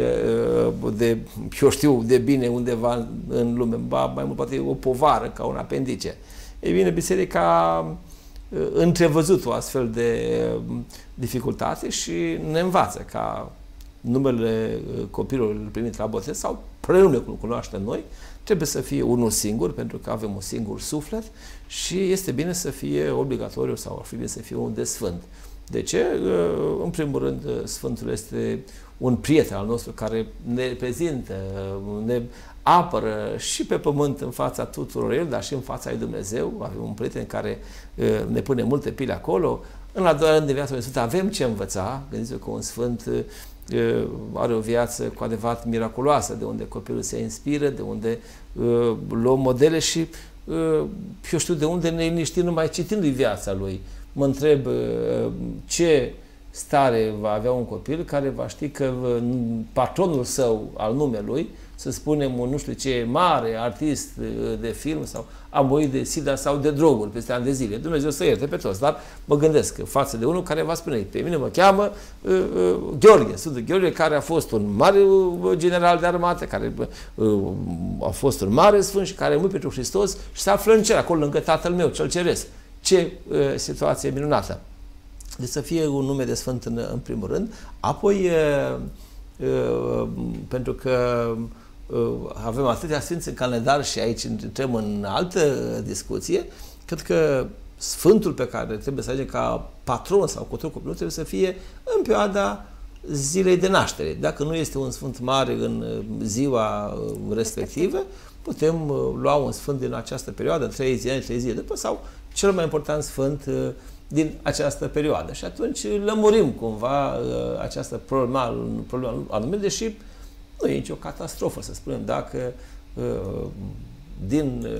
de bine undeva în lume, mai mult poate o povară ca un apendice. Ei bine, biserica a întrevăzut o astfel de dificultate și ne învață ca numele copilului primit la botez sau prenume, cum cunoaștem noi, trebuie să fie unul singur, pentru că avem un singur suflet și este bine să fie obligatoriu sau ar fi bine să fie un de sfânt. De ce? În primul rând, Sfântul este un prieten al nostru care ne reprezintă, ne apără și pe pământ în fața tuturor el, dar și în fața lui Dumnezeu. Avem un prieten care ne pune multe pile acolo. În al doilea rând de viața unui Sfânt avem ce învăța. Gândiți-vă că un Sfânt are o viață cu adevărat miraculoasă, de unde copilul se inspiră, de unde luăm modele și eu știu de unde ne liniștim numai citindu-i viața lui. Mă întreb ce stare va avea un copil care va ști că patronul său al numelui, să spunem un nu știu ce mare artist de film sau a murit de sida sau de droguri peste ani de zile. Dumnezeu să ierte pe toți, dar mă gândesc față de unul care va spune, pe mine mă cheamă Gheorghe, Sfântul Gheorghe, care a fost un mare general de armată, care a fost un mare sfânt și care a murit pentru Hristos și se află în cer, acolo lângă Tatăl meu, cel ceresc. Ce situație minunată! Deci să fie un nume de sfânt în primul rând, apoi pentru că avem atâtea sfinți în calendar și aici intrăm în altă discuție, cred că sfântul pe care trebuie să alegem ca patron sau control copilul trebuie să fie în perioada zilei de naștere. Dacă nu este un sfânt mare în ziua respectivă, putem lua un sfânt din această perioadă, 3 zile după, sau cel mai important sfânt din această perioadă. Și atunci lămurim cumva această problemă anume, deși nu e nicio catastrofă, să spunem, dacă din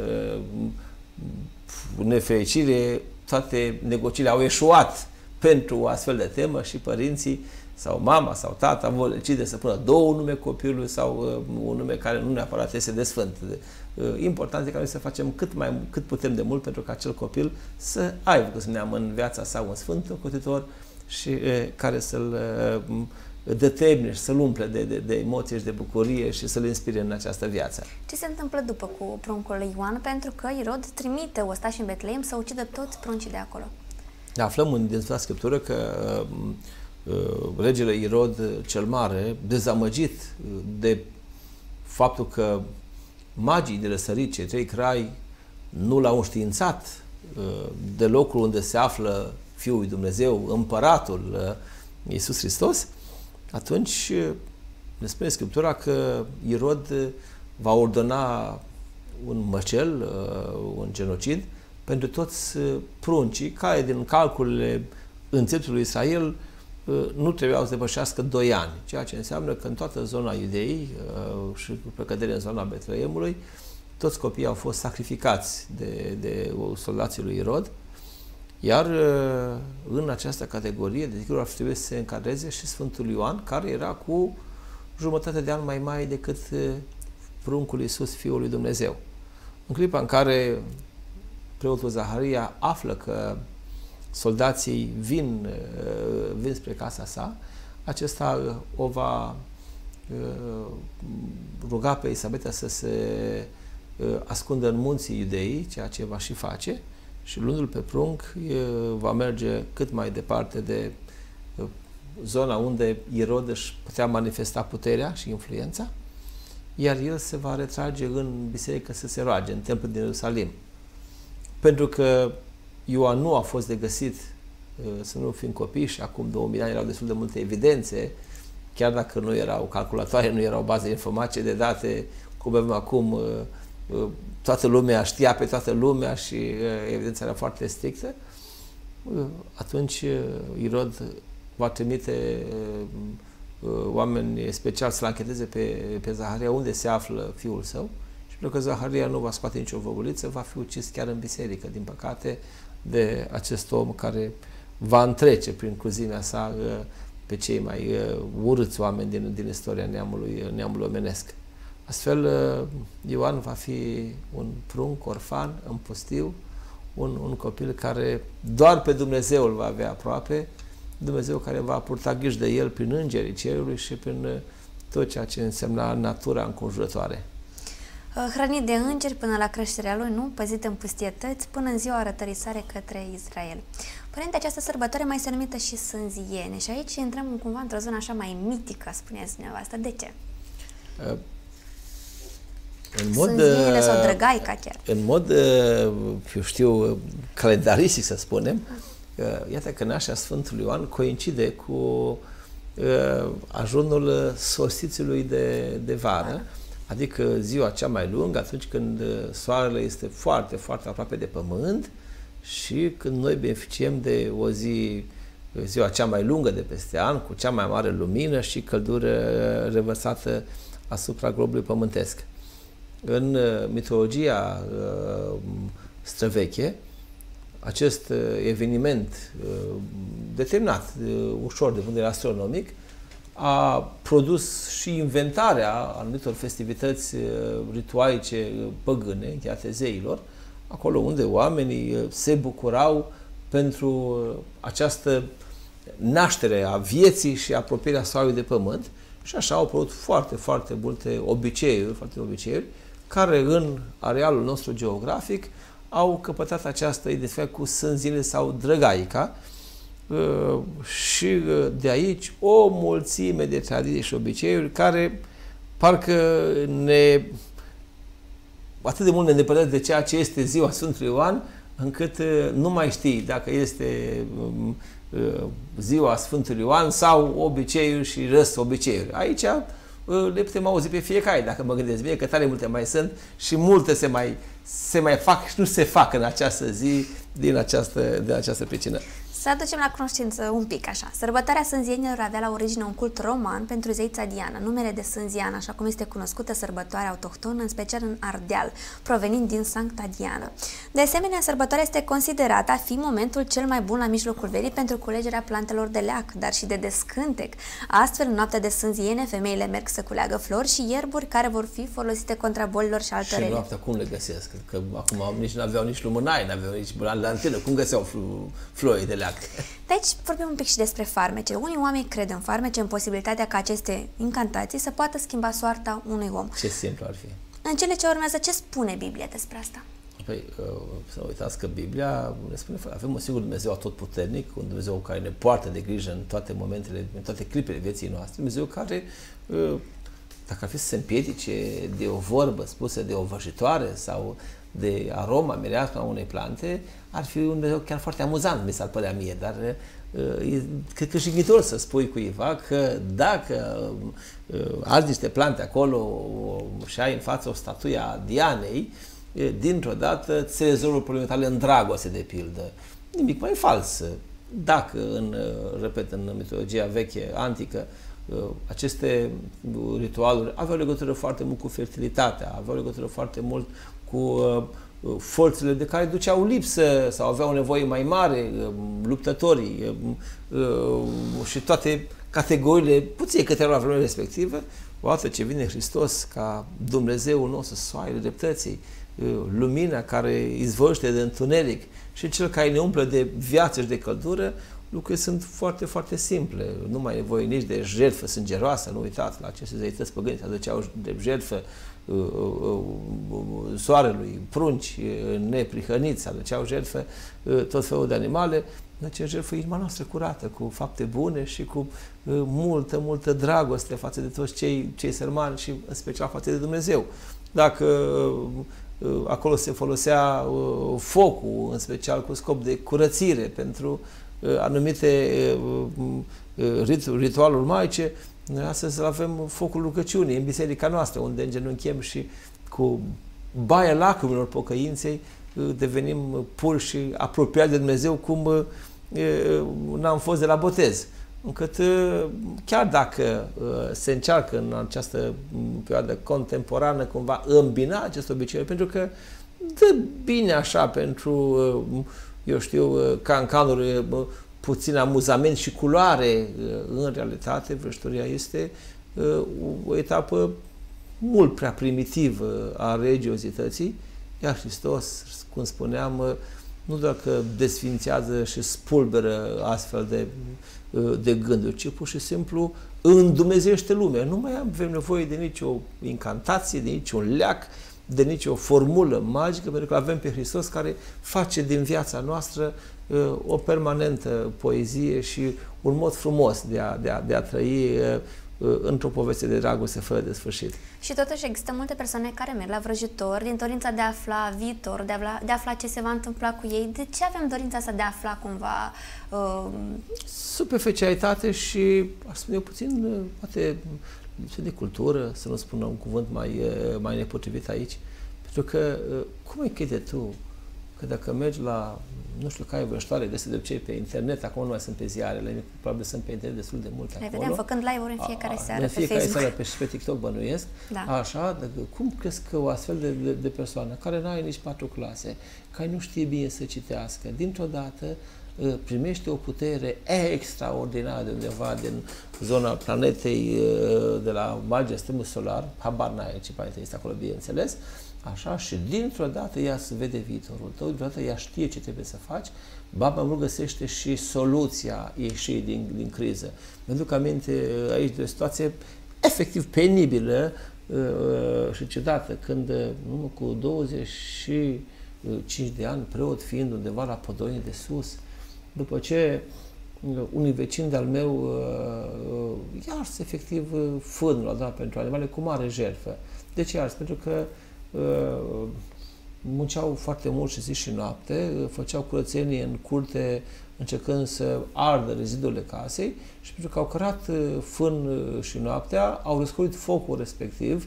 nefericire toate negocierile au eșuat pentru o astfel de temă și părinții sau mama sau tata vor decide să pună 2 nume copilului sau un nume care nu neapărat este de sfânt. Important e ca noi să facem cât putem de mult pentru ca acel copil să aibă, cum spuneam, în viața sa un sfânt încotitor și care să-l determine și să-l umple de emoție și de bucurie și să-l inspire în această viață. Ce se întâmplă după cu pruncul lui Ioan? Pentru că Irod trimite ostași în Betleem să ucidă toți pruncii de acolo. Aflăm din Sfânta Scriptură că regele Irod cel Mare, dezamăgit de faptul că magii de răsărit, cei 3 crai, nu l-au înștiințat de locul unde se află Fiul lui Dumnezeu, Împăratul Iisus Hristos, atunci ne spune Scriptura că Irod va ordona un măcel, un genocid, pentru toți pruncii care din calculele înțeptului Israel nu trebuiau să depășească 2 ani, ceea ce înseamnă că în toată zona Iudeii și cu precădere în zona Betleemului, toți copiii au fost sacrificați de soldații lui Irod, iar în această categorie, desigur, ar trebui să se încadreze și Sfântul Ioan, care era cu jumătate de an mai mare decât pruncul Iisus, Fiul lui Dumnezeu. În clipa în care preotul Zaharia află că soldații vin spre casa sa, acesta o va ruga pe Elisabeta să se ascundă în munții Iudeii, ceea ce va și face, și luându-l pe prunc va merge cât mai departe de zona unde Irod își putea manifesta puterea și influența, iar el se va retrage în biserică să se roage, în templul din Ierusalim. Pentru că Ioan nu a fost de găsit să nu fim copii și acum 2000 ani erau destul de multe evidențe, chiar dacă nu erau calculatoare, nu erau baze de informație, de date, cum avem acum, toată lumea știa pe toată lumea și evidența era foarte strictă, atunci Irod va trimite oameni special să-l ancheteze pe Zaharia unde se află fiul său, și pentru că Zaharia nu va scoate nicio văguliță, va fi ucis chiar în biserică, din păcate, de acest om care va întrece prin cruzimea sa pe cei mai urâți oameni din istoria neamului omenesc. Astfel, Ioan va fi un prunc orfan în pustiu, un copil care doar pe Dumnezeu îl va avea aproape, Dumnezeu care va purta grijă de el prin îngerii cerului și prin tot ceea ce însemna natura înconjurătoare. Hrănit de îngeri până la creșterea lui, nu? Păzit în pustietăți până în ziua arătării sale către Israel. Părinte, această sărbătoare mai se numită și Sânziene și aici intrăm cumva într-o zonă așa mai mitică, spuneți dumneavoastră. De ce? Sânzienele sau Drăgaica chiar? În mod, eu știu, calendaristic să spunem, iată că nașterea Sfântului Ioan coincide cu ajunul solstițiului de vară, adică ziua cea mai lungă, atunci când soarele este foarte, foarte aproape de pământ și când noi beneficiem de o ziua cea mai lungă de peste an, cu cea mai mare lumină și căldură revărsată asupra globului pământesc. În mitologia străveche, acest eveniment determinat ușor de punct de vedere astronomic a produs și inventarea anumitor festivități ritualice păgâne încheiate zeilor, acolo unde oamenii se bucurau pentru această naștere a vieții și apropierea soarelui de pământ, și așa au apărut foarte, foarte multe obiceiuri, care în arealul nostru geografic au căpătat această identificare cu sânzile sau drăgaica, și de aici o mulțime de tradiții și obiceiuri care parcă atât de mult ne îndepărtează de ceea ce este ziua Sfântului Ioan, încât nu mai știi dacă este ziua Sfântului Ioan sau obiceiuri și obiceiuri. Aici le putem auzi pe fiecare, dacă mă gândesc bine, că tare multe mai sunt și multe se mai fac și nu se fac în această zi din această pricină. Să aducem la cunoștință un pic așa. Sărbătoarea sânzienilor avea la origine un cult roman pentru zeița Diana. Numele de Sânzian, așa cum este cunoscută sărbătoarea autohtonă, în special în Ardeal, provenind din Sancta Diana. De asemenea, sărbătoarea este considerată a fi momentul cel mai bun la mijlocul verii pentru culegerea plantelor de leac, dar și de descântec. Astfel, în noaptea de sânziene, femeile merg să culeagă flori și ierburi care vor fi folosite contra bolilor și altă rele. Și noaptea cum le găsesc? Că acum nici nu aveau nici lumânai, nu aveau nici lanteră. Cum găseau flori de leac? De aici vorbim un pic și despre farmece. Unii oameni cred în farmece, în posibilitatea ca aceste incantații să poată schimba soarta unui om. Ce simplu ar fi. În cele ce urmează, ce spune Biblia despre asta? Păi, să nu uitați că Biblia ne spune, avem un singur Dumnezeu atotputernic, un Dumnezeu care ne poartă de grijă în toate momentele, în toate clipele vieții noastre, Dumnezeu care, dacă ar fi să se împiedice de o vorbă spusă de o vrăjitoare sau de aroma mireasmă a unei plante, ar fi un Dumnezeu chiar foarte amuzant, mi s-ar părea mie, dar cred că jignitor să spui cuiva că dacă arzi niște plante acolo și ai în față o statuie a Dianei, dintr-o dată ți rezolvă problemele tale în dragoste, de pildă. Nimic mai fals. Dacă, repet, în mitologia veche, antică, aceste ritualuri aveau legătură foarte mult cu fertilitatea, aveau legătură foarte mult cu forțele de care duceau lipsă sau aveau nevoie mai mare, luptătorii și toate categoriile puține câte erau la vremea respectivă, odată ce vine Hristos ca Dumnezeul nostru, soarele dreptății, lumina care izvăște de întuneric și cel care ne umplă de viață și de căldură, lucrurile sunt foarte, foarte simple. Nu mai e nevoie nici de jertfă sângeroasă, nu uitați, la aceste zeități păgâni se aduceau de jertfă soarelui, prunci neprihăniți, se aduceau jertfă tot felul de animale. Deci jertfă inima noastră curată, cu fapte bune și cu multă, multă dragoste față de toți cei sărmani și în special față de Dumnezeu. Dacă acolo se folosea focul, în special cu scop de curățire pentru anumite ritualuri maice, noi astăzi avem focul rugăciunii în biserica noastră, unde îngenunchem și cu baia lacrimilor pocăinței devenim puri și apropiați de Dumnezeu cum n-am fost de la botez. Încât chiar dacă se încearcă în această perioadă contemporană cumva îmbina acest obicei, pentru că dă bine așa pentru, eu știu, cancanuri, puțin amuzament și culoare, în realitate vrăjitoria este o etapă mult prea primitivă a religiozității, iar Hristos, cum spuneam, nu doar că desfințează și spulberă astfel de gânduri, ci pur și simplu îndumnezeiește lumea. Nu mai avem nevoie de nicio incantație, de niciun leac, de nicio formulă magică, pentru că avem pe Hristos care face din viața noastră o permanentă poezie și un mod frumos de a trăi într-o poveste de dragoste fără de sfârșit. Și totuși există multe persoane care merg la vrăjitori din dorința de a afla viitor, de a afla ce se va întâmpla cu ei. De ce avem dorința asta de a afla cumva? Superficialitate și, aș spune eu puțin, poate lipsă de cultură, să nu spun un cuvânt mai nepotrivit aici. Pentru că, cum ai crede tu că dacă mergi la, nu știu, cai vrăjitoare, de obicei pe internet, acum nu mai sunt pe ziarele, probabil sunt pe internet destul de multe acolo. Le vedem făcând live-uri în fiecare seară pe Facebook. În fiecare seară pe TikTok bănuiesc. Da. Așa, cum crezi că o astfel de persoană, care nu are nici 4 clase, care nu știe bine să citească, dintr-o dată primește o putere extraordinară de undeva din zona planetei de la marginea sistemului solar, habar n-ai ce planetă este acolo, bineînțeles, așa, și dintr-o dată ea se vede viitorul tău, dintr-o dată ea știe ce trebuie să faci, ba mai mult găsește și soluția ieșirii din criză. Mi-aduc aminte aici de o situație efectiv penibilă și ciudată, când cu 25 de ani, preot fiind undeva la Podonie de Sus, după ce unui vecin de-al meu i-ars efectiv fânul la dat pentru animale cu mare jertfă. De ce ars? Pentru că munceau foarte mult și zi și noapte, făceau curățenie în curte încercând să ardă rezidurile casei și pentru că au cărat fân și noaptea, au răscolit focul respectiv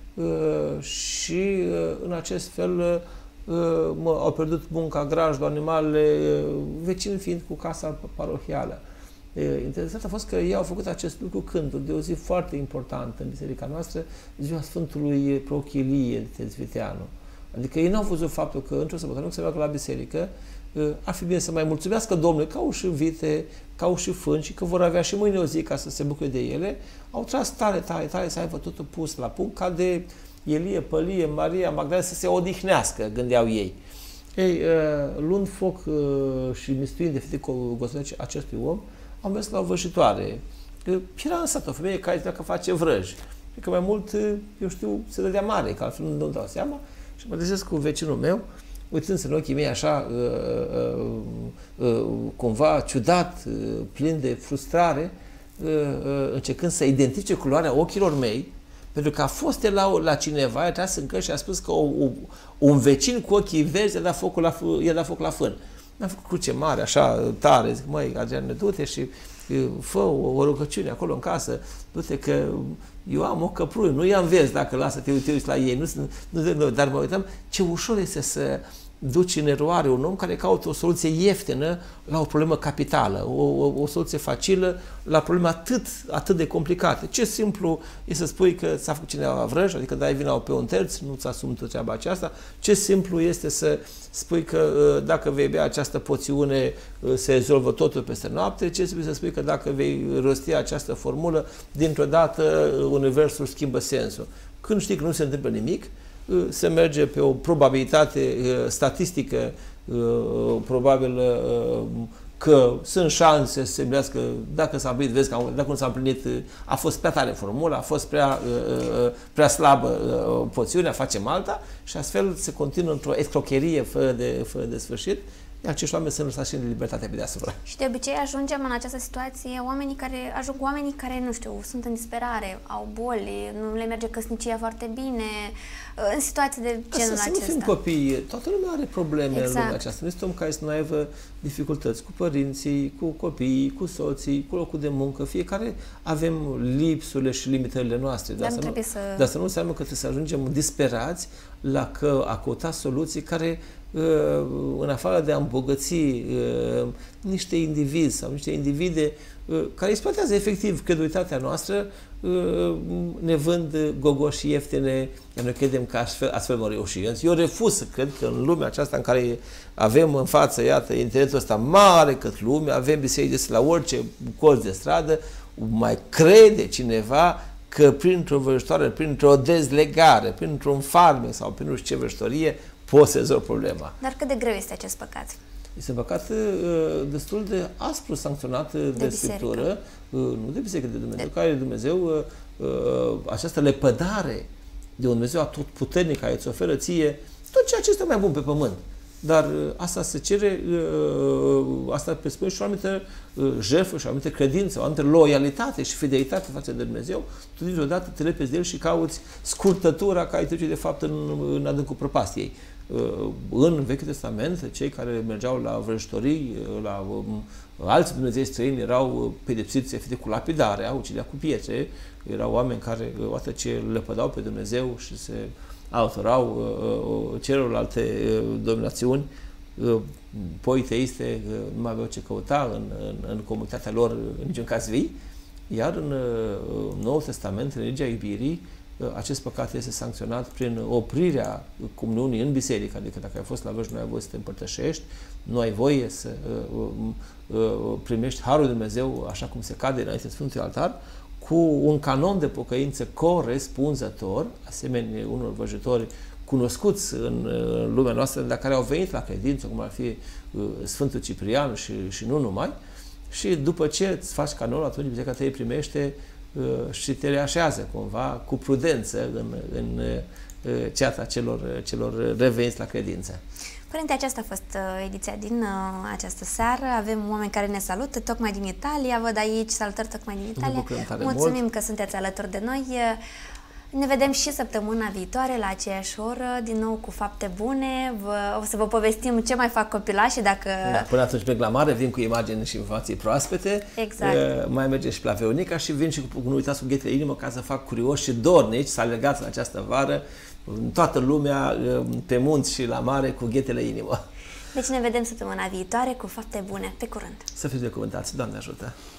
și în acest fel au pierdut munca, grajdul, animalele, vecini fiind cu casa parohială. Interesant a fost că ei au făcut acest lucru când? De o zi foarte importantă în biserica noastră, ziua Sfântului Prochilie Tezviteanu. Adică ei n-au văzut faptul că într-o săptămână se meargă la biserică, ar fi bine să mai mulțumească Domnului că au și vite, că au și fân și că vor avea și mâine o zi ca să se bucure de ele. Au tras tare să aibă totul pus la punct ca de Elie, Pălie, Maria, Magdalena să se odihnească, gândeau ei. Ei, luând foc și mistuind de fete cu acestui om, au mers la o vrăjitoare. Era în sat o femeie care zicea că face vrăji. Că mai mult, eu știu, se dădea mare, că altfel nu dau seama. Și mă trezesc cu vecinul meu, uitându-se în ochii mei așa, cumva ciudat, plin de frustrare, încercând să identifice culoarea ochilor mei, pentru că a fost la cineva, i-a tras în căști și a spus că un vecin cu ochii verzi i-a dat foc la fân. Mi-am făcut cruce mare, așa, tare, zic, măi, Adriane, du-te și fă o rugăciune acolo în casă, du-te că eu am o căpruie, nu i-am vezi dacă lasă, te uiți la ei, dar mă uitam ce ușor este să duci în eroare un om care caută o soluție ieftină la o problemă capitală, o soluție facilă la probleme atât de complicate. Ce simplu e să spui că ți-a făcut cineva vrăj, adică dai vina pe un terț, nu-ți asumi tu treaba aceasta. Ce simplu este să spui că dacă vei bea această poțiune se rezolvă totul peste noapte. Ce simplu să spui că dacă vei rosti această formulă, dintr-o dată universul schimbă sensul. Când știi că nu se întâmplă nimic, se merge pe o probabilitate statistică, probabil că sunt șanse să se împlinească, dacă s-a împlinit, vezi că dacă nu s-a împlinit, a fost prea tare formula, a fost prea slabă poțiunea, facem alta și astfel se continuă într-o escrocherie fără de sfârșit. Acești oameni sunt lăsați și în libertate pe deasupra. Și de obicei ajungem în această situație oamenii care, nu știu, sunt în disperare, au boli, nu le merge căsnicia foarte bine, în situații de genul acesta. Să nu fim copii, toată lumea are probleme în lumea aceasta. Nu este om care să nu aibă dificultăți cu părinții, cu copiii, cu soții, cu locul de muncă. Fiecare avem lipsurile și limitările noastre. Dar să nu înseamnă că trebuie să ajungem disperați la a căuta soluții care în afară de a îmbogăți niște indivizi sau niște individe care exploatează efectiv credulitatea noastră, ne vând gogoși ieftine, noi credem că astfel vom reuși. Eu refuz să cred că în lumea aceasta în care avem în față, iată, internetul ăsta mare cât lume, avem biserici la orice colț de stradă, mai crede cineva că printr-o vrăjitoare, printr-o dezlegare, printr-un farmec sau prin nu știu ce vrăjitorie, poți să rezolvi problema. Dar cât de greu este acest păcat? Este un păcat destul de aspru sancționat de Scriptură, nu de biserică, de Dumnezeu, care Dumnezeu, această lepădare de un Dumnezeu atotputernic care îți oferă ție tot ceea ce este mai bun pe pământ. dar asta se cere, asta presupune și o anumită jertfă și o anumită credință, o anumită loialitate și fidelitate față de Dumnezeu. Tu dintr-o dată te lepezi de El și cauți scurtătura care trece de fapt în adâncul prăpastiei. În Vechiul Testament, cei care mergeau la vrăjitorii, la alți Dumnezei străini, erau pedepsiți să fie cu lapidarea, uciderea cu pietre. Erau oameni care, odată ce lepădau pe Dumnezeu și se altorau celorlalte dominațiuni politeiste, nu mai aveau ce căuta în comunitatea lor, în niciun caz vii. Iar în Noul Testament, în religia iubirii, acest păcat este sancționat prin oprirea comuniunii în biserică, adică dacă ai fost la vârf, nu ai voie să te împărtășești, nu ai voie să primești Harul Dumnezeu așa cum se cade înainte Sfântului Altar, cu un canon de pocăință corespunzător, asemenea unor vrăjitori cunoscuți în lumea noastră, dar care au venit la credință, cum ar fi Sfântul Ciprian și nu numai, și după ce îți faci canonul, atunci biserica te primește și te reașează cumva cu prudență în ceata celor reveniți la credință. Părinte, aceasta a fost ediția din această seară. Avem oameni care ne salută tocmai din Italia. Văd aici salutări tocmai din Italia. Mulțumim că sunteți alături de noi. Ne vedem și săptămâna viitoare la aceeași oră, din nou cu fapte bune. O să vă povestim ce mai fac copilașii dacă... Da, până atunci merg la mare, vin cu imagini și informații proaspete. Exact. Mai merge și la Veronica și vin și nu uitați cu ghetele inimă ca să fac curioși și dornici să alergați în această vară în toată lumea, pe munți și la mare, cu ghetele inimă. Deci ne vedem săptămâna viitoare cu fapte bune. Pe curând! Să fiți binecuvântați, Doamne ajută!